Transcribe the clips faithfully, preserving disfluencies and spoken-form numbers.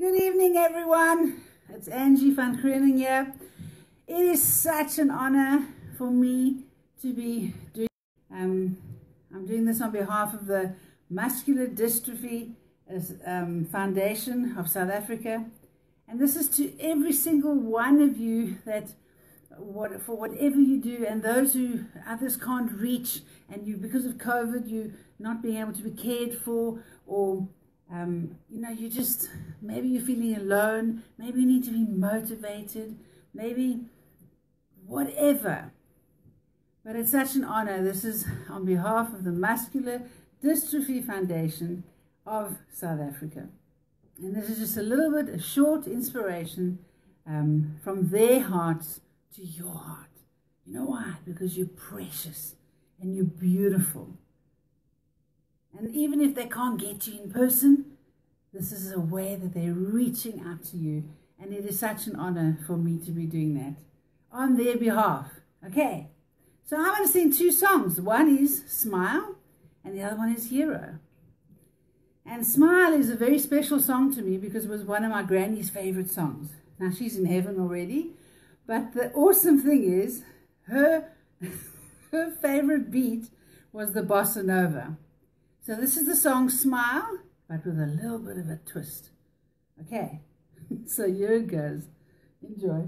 Good evening, everyone. It's Angie Van Greuning here. It is such an honor for me to be doing. Um, I'm doing this on behalf of the Muscular Dystrophy um, Foundation of South Africa, and this is to every single one of you that, what for whatever you do, and those who others can't reach, and you because of COVID, you not being able to be cared for, or Um, you know, you just, maybe you're feeling alone, maybe you need to be motivated, maybe whatever. But it's such an honor. This is on behalf of the Muscular Dystrophy Foundation of South Africa. And this is just a little bit, a short inspiration um, from their hearts to your heart. You know why? Because you're precious and you're beautiful. And even if they can't get to you in person, this is a way that they're reaching out to you. And it is such an honor for me to be doing that on their behalf. Okay, so I'm going to sing two songs. One is Smile, and the other one is Hero. And Smile is a very special song to me because it was one of my granny's favorite songs. Now, she's in heaven already. But the awesome thing is, her, her favorite beat was the bossa nova. So this is the song Smile, but with a little bit of a twist. Okay, so here it goes. Enjoy.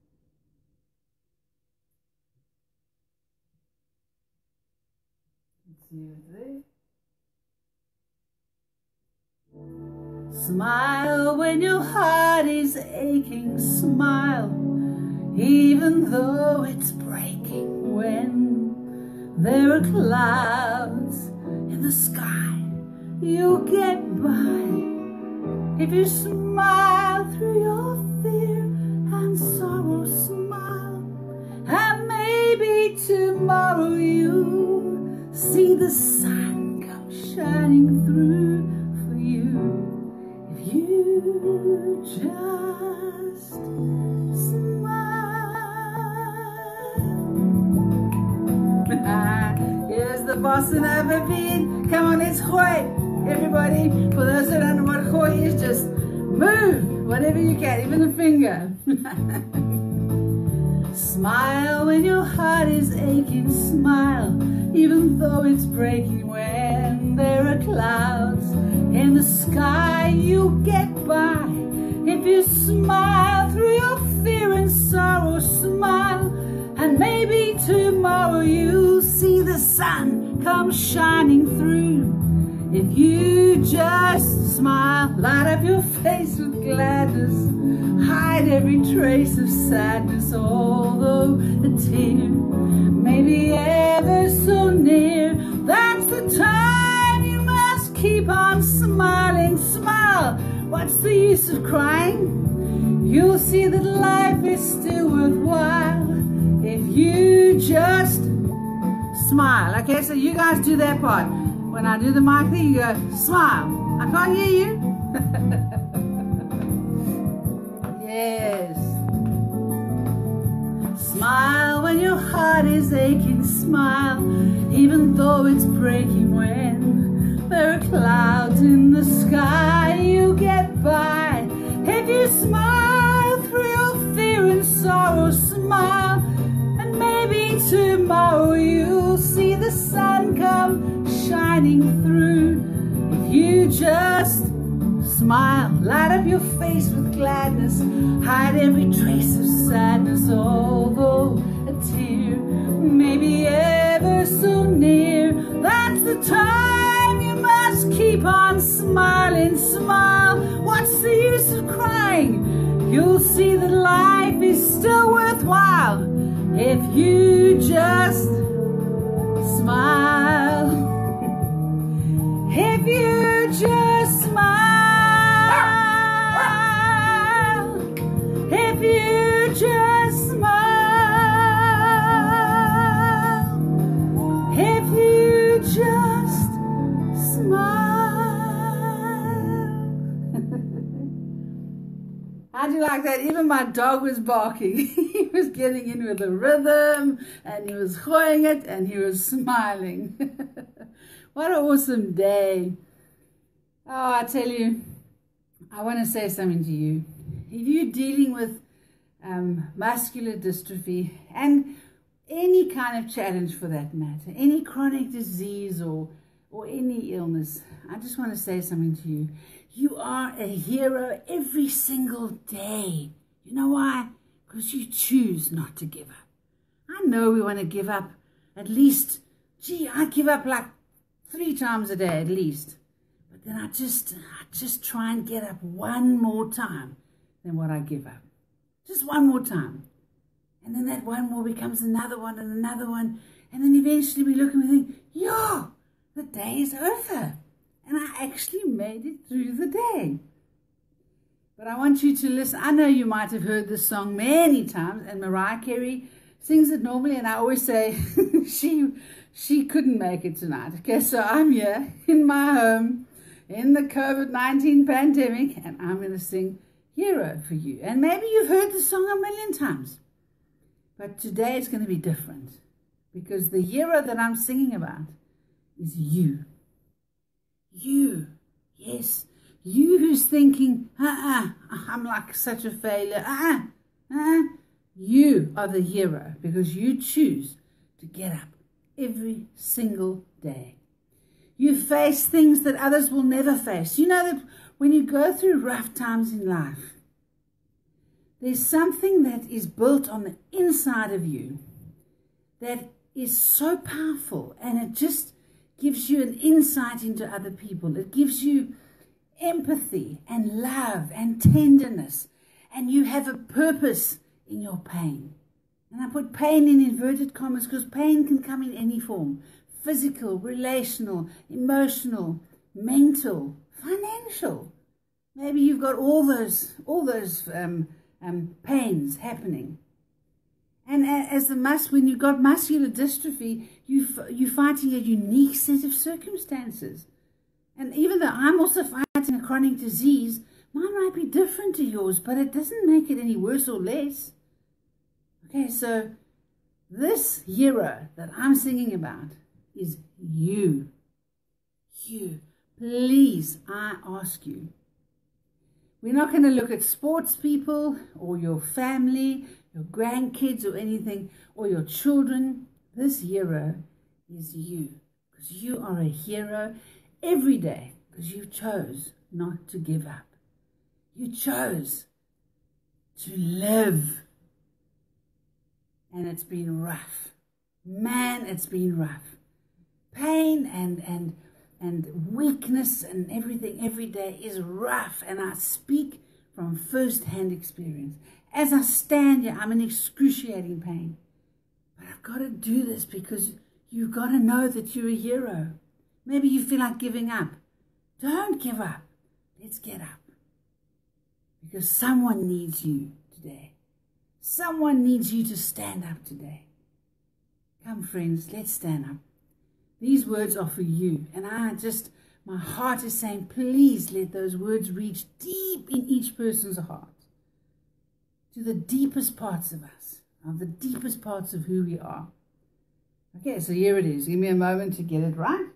Let's see it there. Smile when your heart is aching. Smile, even though it's breaking. When there are clouds in the sky, you'll get by. If you smile through your fear and sorrow, smile, and maybe tomorrow you'll see the sun come shining through for you. If you just smile. Here's the bossa nova beat. Come on, let's gooi. Everybody, for those that don't know what gooi is, just move whatever you can, even a finger. Smile when your heart is aching. Smile, even though it's breaking. When there are clouds in the sky, you'll get by. If you smile through your fear and sorrow, smile, and maybe tomorrow you'll see the sun come shining through. If you just smile, light up your face with gladness, hide every trace of sadness, although a tear may be ever so near. That's the time you must keep on smiling. Smile, what's the use of crying? You'll see that life is still worthwhile if you just smile. Okay, so you guys do that part. When I do the mic thing, you go, smile. I can't hear you. Yes. Smile when your heart is aching. Smile, even though it's breaking. When there are clouds in the sky, you get by. If you smile through your fear and sorrow, smile, and maybe tomorrow you'll see the sun come shining through. If you just smile, light up your face with gladness, hide every trace of sadness, although a tear may be ever so near. That's the time you must keep on smiling. Smile, what's the use of crying? You'll see that life is still worthwhile if you just smile. If you just smile, if you just smile, if you just smile. How'd you like that? Even my dog was barking. He was getting in with the rhythm, and he was gooing it, and he was smiling. What an awesome day. Oh, I tell you, I want to say something to you. If you're dealing with um, muscular dystrophy and any kind of challenge for that matter, any chronic disease or, or any illness, I just want to say something to you. You are a hero every single day. You know why? Because you choose not to give up. I know we want to give up at least, gee, I give up like three times a day at least. But then I just, I just try and get up one more time than what I give up. Just one more time. And then that one more becomes another one and another one. And then eventually we look and we think, yeah, the day is over. And I actually made it through the day. But I want you to listen. I know you might have heard this song many times, and Mariah Carey sings it normally, and I always say she she couldn't make it tonight. Okay, so I'm here in my home in the COVID nineteen pandemic, and I'm going to sing Hero for you. And maybe you've heard the song a million times, but today it's going to be different, because the hero that I'm singing about is you. You, yes, you who's thinking, uh-uh, I'm like such a failure, uh-uh, uh-uh. You are the hero because you choose to get up every single day. You face things that others will never face. You know that when you go through rough times in life, there's something that is built on the inside of you that is so powerful, and it just gives you an insight into other people. It gives you empathy and love and tenderness, and you have a purpose in your pain. And I put pain in inverted commas because pain can come in any form: physical, relational, emotional, mental, financial. Maybe you've got all those all those um, um, pains happening. And as the mus when you've got muscular dystrophy, you you're fighting a unique set of circumstances. And even though I'm also fighting a chronic disease, mine might be different to yours, but it doesn't make it any worse or less. Okay, so this hero that I'm singing about is you. You. Please, I ask you. We're not going to look at sports people or your family, your grandkids or anything, or your children. This hero is you, because you are a hero every day, because you chose not to give up. You chose to live. And it's been rough. Man, it's been rough. Pain and, and, and weakness and everything every day is rough. And I speak from first-hand experience. As I stand here, I'm in excruciating pain. But I've got to do this because you've got to know that you're a hero. Maybe you feel like giving up. Don't give up. Let's get up. Because someone needs you today. Someone needs you to stand up today. Come, friends, let's stand up. These words are for you. And I just, my heart is saying, please let those words reach deep in each person's heart. To the deepest parts of us, of the deepest parts of who we are. Okay, so here it is. Give me a moment to get it right.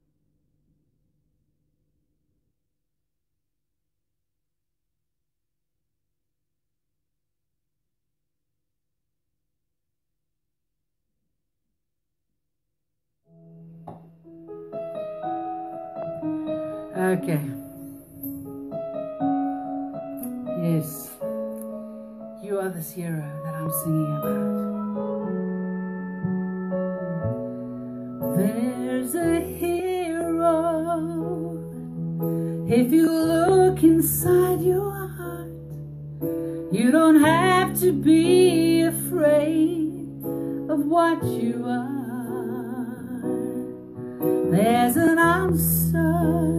Okay. Yes. You are this hero that I'm singing about. There's a hero. If you look inside your heart, you don't have to be afraid of what you are. There's an answer.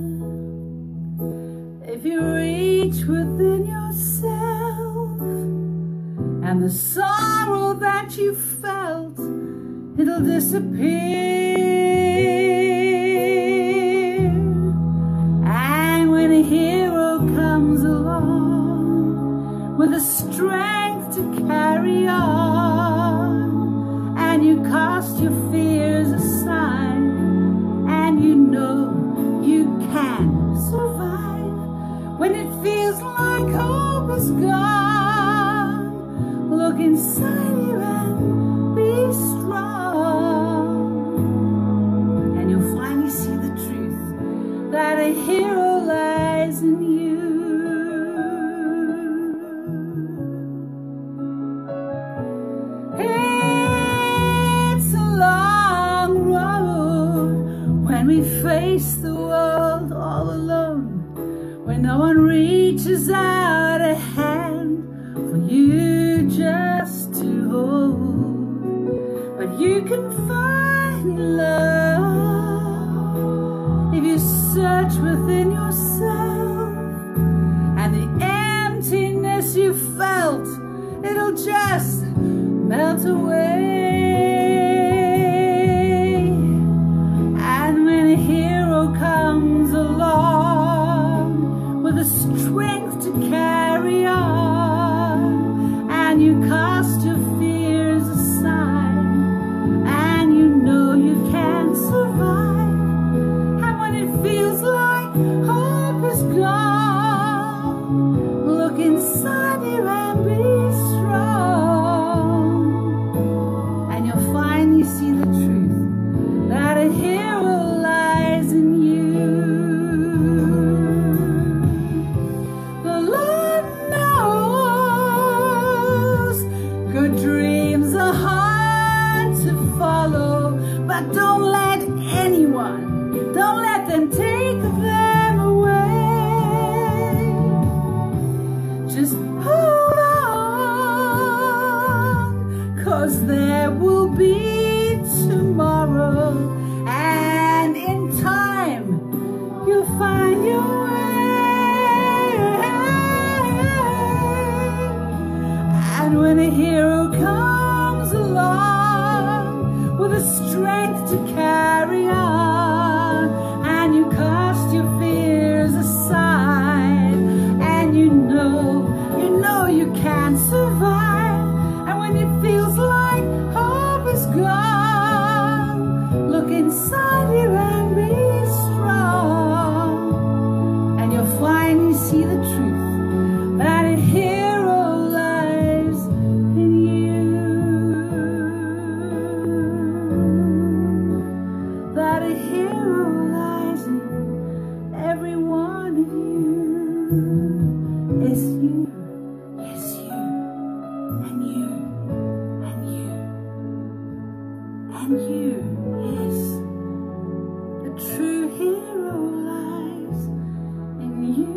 If you reach within yourself, and the sorrow that you felt, it'll disappear. And when a hero comes along with the strength to carry on, and you cast your fears aside, and you know you can survive, when it feels like hope is gone, look inside you and be strong, and you'll finally see the truth that a hero lies in you. It's a long road when we face the world all alone, when no one reaches out a hand for you just to hold. But you can find love if you search within yourself, and the emptiness you felt, it'll just melt away. And when a hero comes along with the strength to carry on, and you cast your fears aside, and you know you can survive, and when it feels like hope is gone, look inside you and be strong, and you'll finally see the truth that a hero lies in you. The Lord knows good dreams are hard to follow, but don't let anyone, don't let them take them away. Just hold on, 'cause there will be tomorrow, and in time you'll find your way. And when a hero comes along with the strength to carry on, and you cast your fears aside, and you know, you know you can survive, and when it feels like hope is gone, look inside you and be strong, and you'll finally see the truth that a hero lies in you, that a hero lies in every one of you. It's you, yes you, and you, and you, and you, yes. The true hero lies in you.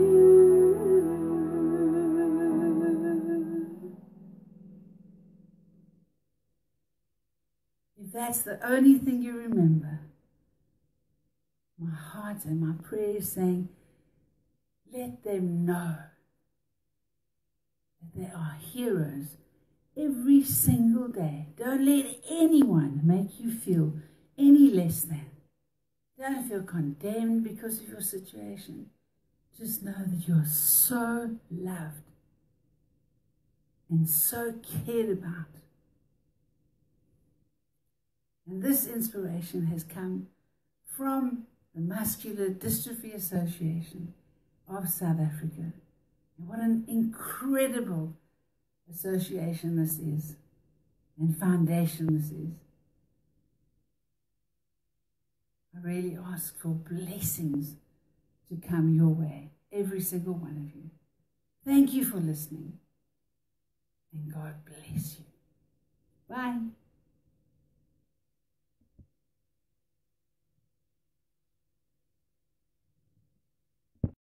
If that's the only thing you remember, my heart and my prayer is saying, let them know that they are heroes every single day. Don't let anyone make you feel any less than. Don't feel condemned because of your situation. Just know that you are so loved and so cared about. And this inspiration has come from the Muscular Dystrophy Association of South Africa. And what an incredible association this is, and foundation this is. I really ask for blessings to come your way, every single one of you. Thank you for listening, and God bless you. Bye.